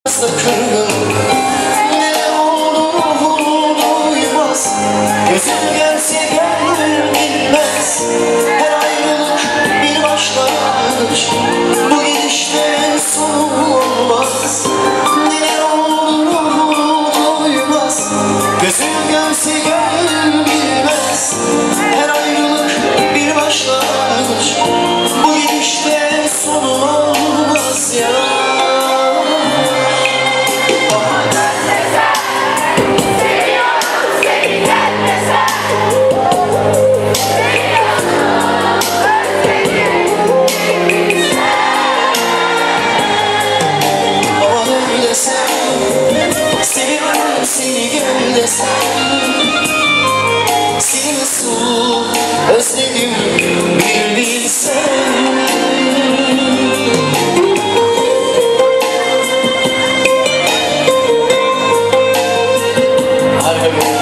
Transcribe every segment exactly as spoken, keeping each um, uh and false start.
kırgın. Neler olduğunu duymaz, gözüm gelse gönlüm bilmez. Her ayrılık bir başlangıç, bu gidişte sonu olmaz. Neler olduğunu duymaz, gözüm görse gönlüm bilmez. Her ayrılık bir başlangıç, bu gidişte sonu olmaz ya. Seviyorum seni gönül desem, seni nasıl özledim bir bilsen. Harika bir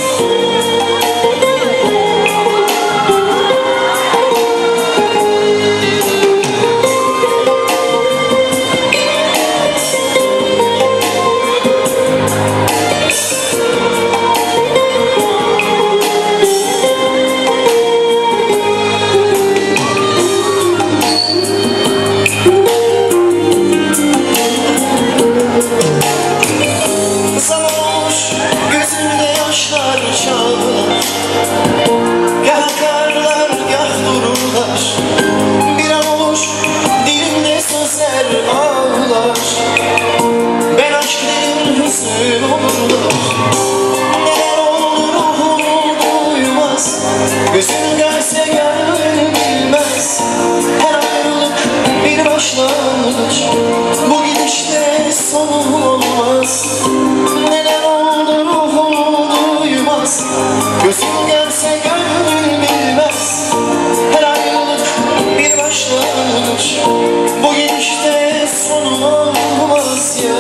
çağlar, gah akarlar, gah dururlar. Bir an olur dilimde sözler ağlar. Ben aşk dedim hüzün olurlar. Neler olur ruhum duymaz, gözüm görse gönlüm bilmez. Her ayrılık bir başlangıç, bu gidişte sonu olmaz. Neler oldu ruhum duymaz, gözüm görse gönlüm bilmez. Her ayrılık bir başlangıç, bu gidişte sonu olmaz ya.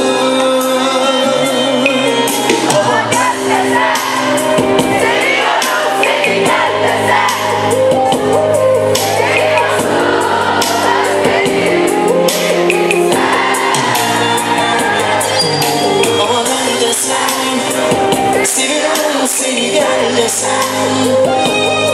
Ama gel seviyorum seni gel desem. Seviyorum seni gel desem.